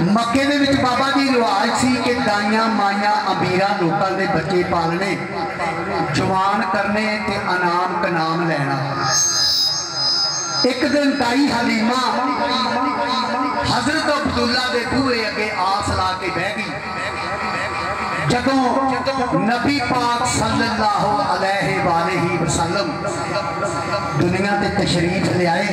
मक्के दे विच बाबा जी रिवाज सी कि दाइयां माइयां अमीरां लोकां दे बच्चे पालने, जवान करने ते अनाम कनाम लेना। एक दिन दाई हलीमा हजरत अब्दुल्ला दे बूहे अगे आस ला के बह गई। जदों नबी पाक सल्लल्लाहु अलैहि वसल्लम दुनिया ते तशरीफ ले आए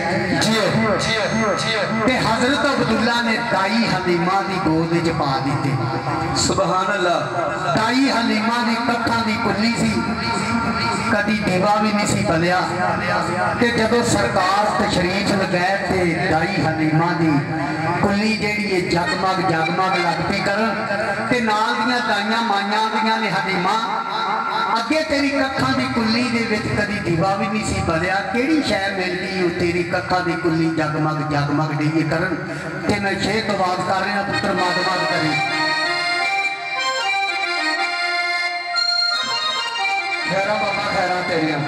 ते हजरत अब्दुल्ला ने दाई हलीमा की गोद च पा दी। सुभान अल्लाह। दाई हलीमा की कखां की कुल्ली सी, कदी दीवा भी नहीं सी बलिया। ते जदों सरकार तशरीफ लगाए ते दाई हलीमा की कुल्ली जिहड़ी जगमग जगमग लग पई करन ते नाल दियां दाइयां माइयां दियां ने हलीमा अगे तेरी कखां की कुल्ली दे विच कदी दीवा भी नहीं सी बलिया, किहड़ी शै मिल गई तेरी कखां की कुल्ली जगमग जगमग डईए करन। ते मैं छे तो बात कर रहा पुत्र माधवाद करी खैरा बाबा खैरा तेरिया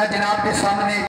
जनाब के सामने